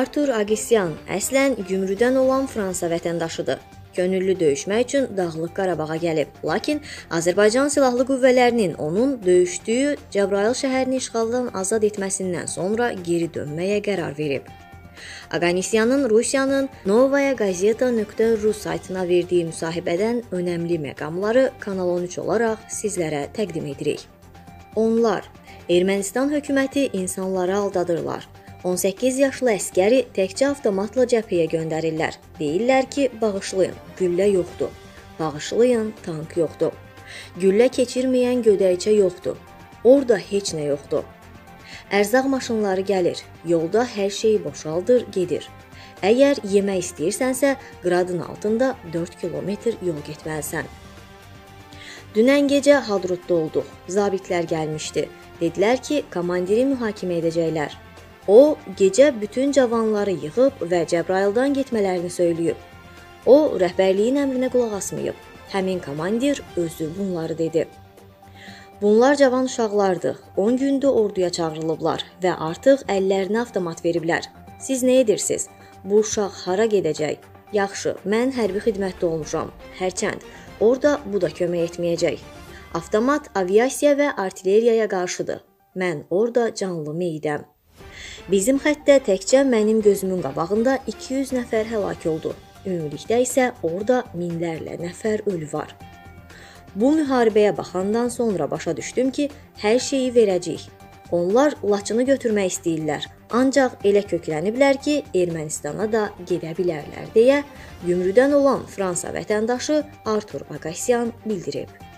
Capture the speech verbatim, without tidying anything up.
Artur Aghisyan əslən Gümrüdən olan Fransa vətəndaşıdır. Könüllü döyüşmək üçün Dağlıq Qarabağa gəlib. Lakin Azərbaycan Silahlı Qüvvələrinin onun döyüşdüyü Cəbrayıl şəhərini işğaldan azad etməsindən sonra geri dönməyə qərar verib. Aghisyanın Rusiyanın Novaya Gazeta nöqtə ru saytına verdiyi müsahibədən önəmli məqamları Kanal on üç olaraq sizlərə təqdim edirik. Onlar, Ermənistan hökuməti insanları aldadırlar. on səkkiz yaşlı əskəri təkcə avtomatla cəbhəyə göndərirlər. Deyirlər ki, bağışlayın, güllə yoxdur. Bağışlayın, tank yoxdur. Güllə keçirməyən gödəkçə yoxdur. Orada heç nə yoxdur. Ərzaq maşınları gəlir, yolda hər şeyi boşaldır, gedir. Əgər yemək istəyirsənsə, qradın altında dörd kilometr yol getməlisən. Dünən gecə Hadrutda olduq, zabitlər gəlmişdi. Dedilər ki, komandiri mühakimə edəcəklər. O, gecə bütün cavanları yığıb və Cəbrayıldan getmələrini söyləyib. O, rəhbərliyin əmrinə qulaq asmayıb. Həmin komandir özü bunları dedi. Bunlar cavan uşaqlardır, on gündür orduya çağırılıblar və artıq əllərinə avtomat veriblər. Siz nə edirsiniz? Bu uşaq hara gedəcək? Yaxşı, mən hərbi xidmətdə olmuşam, hərçənd, orada bu da kömək etməyəcək. Avtomat aviasiya və artilleriyaya qarşıdır. Mən orada canlı meydəm. Bizim xəttdə təkcə mənim gözümün qabağında iki yüz nəfər həlak oldu. Ümumilikdə isə orada minlərlə nəfər ölü var. Bu müharibəyə baxandan sonra başa düşdüm ki, hər şeyi verəcəyik. Onlar Laçını götürmək istəyirlər, ancaq elə kökləniblər ki, Ermənistana da gedə bilərlər deyə Gümrüdən olan Fransa vətəndaşı Artur Aghisyan bildirib.